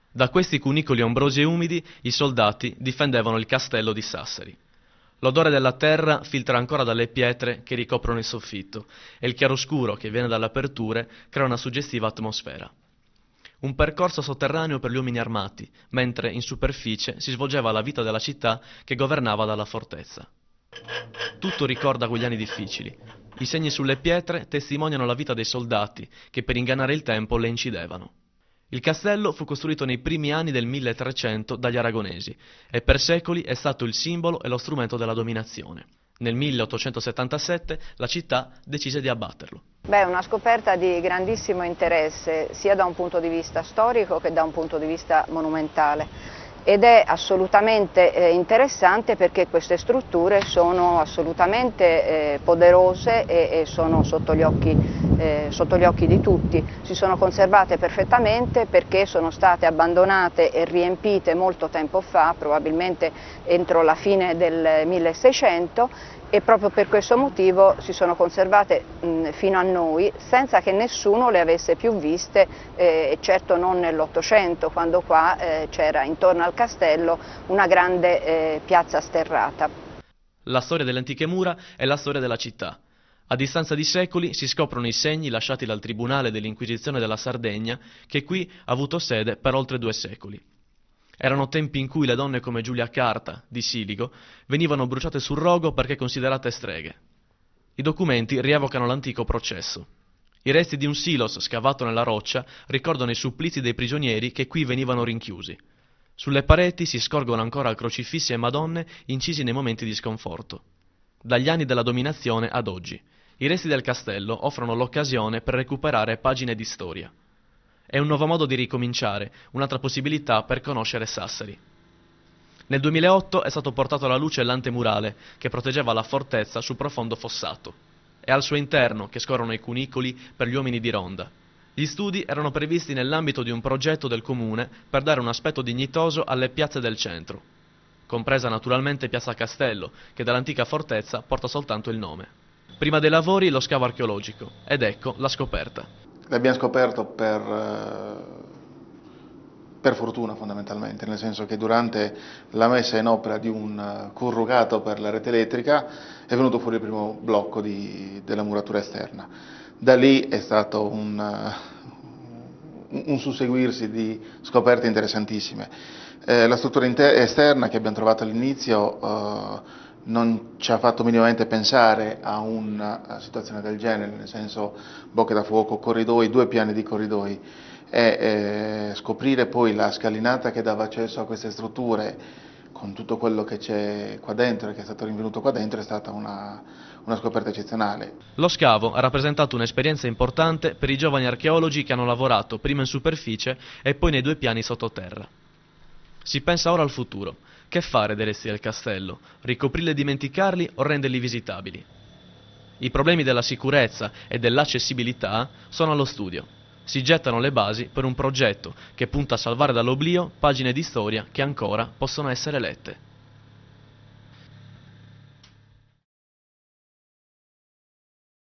Da questi cunicoli ombrosi e umidi i soldati difendevano il castello di Sassari. L'odore della terra filtra ancora dalle pietre che ricoprono il soffitto e il chiaroscuro che viene dalle aperture crea una suggestiva atmosfera. Un percorso sotterraneo per gli uomini armati, mentre in superficie si svolgeva la vita della città che governava dalla fortezza. Tutto ricorda quegli anni difficili. I segni sulle pietre testimoniano la vita dei soldati che per ingannare il tempo le incidevano. Il castello fu costruito nei primi anni del 1300 dagli aragonesi e per secoli è stato il simbolo e lo strumento della dominazione. Nel 1877 la città decise di abbatterlo. È una scoperta di grandissimo interesse sia da un punto di vista storico che da un punto di vista monumentale. Ed è assolutamente interessante perché queste strutture sono assolutamente poderose e sono sotto gli occhi di tutti. Si sono conservate perfettamente perché sono state abbandonate e riempite molto tempo fa, probabilmente entro la fine del 1600, e proprio per questo motivo si sono conservate fino a noi senza che nessuno le avesse più viste, certo non nell'Ottocento, quando qua c'era intorno al castello una grande piazza sterrata. La storia delle antiche mura è la storia della città. A distanza di secoli si scoprono i segni lasciati dal Tribunale dell'Inquisizione della Sardegna, che qui ha avuto sede per oltre 2 secoli. Erano tempi in cui le donne come Giulia Carta, di Siligo, venivano bruciate sul rogo perché considerate streghe. I documenti rievocano l'antico processo. I resti di un silos scavato nella roccia ricordano i supplizi dei prigionieri che qui venivano rinchiusi. Sulle pareti si scorgono ancora crocifissi e madonne incisi nei momenti di sconforto. Dagli anni della dominazione ad oggi, i resti del castello offrono l'occasione per recuperare pagine di storia. È un nuovo modo di ricominciare, un'altra possibilità per conoscere Sassari. Nel 2008 è stato portato alla luce l'antemurale che proteggeva la fortezza sul profondo fossato. È al suo interno che scorrono i cunicoli per gli uomini di ronda. Gli studi erano previsti nell'ambito di un progetto del comune per dare un aspetto dignitoso alle piazze del centro, compresa naturalmente Piazza Castello, che dall'antica fortezza porta soltanto il nome. Prima dei lavori lo scavo archeologico, ed ecco la scoperta. L'abbiamo scoperto per fortuna fondamentalmente, nel senso che durante la messa in opera di un corrugato per la rete elettrica è venuto fuori il primo blocco della muratura esterna. Da lì è stato un susseguirsi di scoperte interessantissime. La struttura esterna che abbiamo trovato all'inizio non ci ha fatto minimamente pensare a una situazione del genere, nel senso bocche da fuoco, corridoi, 2 piani di corridoi, e scoprire poi la scalinata che dava accesso a queste strutture con tutto quello che c'è qua dentro e che è stato rinvenuto qua dentro è stata una scoperta eccezionale. Lo scavo ha rappresentato un'esperienza importante per i giovani archeologi che hanno lavorato prima in superficie e poi nei 2 piani sottoterra. Si pensa ora al futuro. Che fare dei resti del castello? Ricoprirli e dimenticarli o renderli visitabili? I problemi della sicurezza e dell'accessibilità sono allo studio. Si gettano le basi per un progetto che punta a salvare dall'oblio pagine di storia che ancora possono essere lette.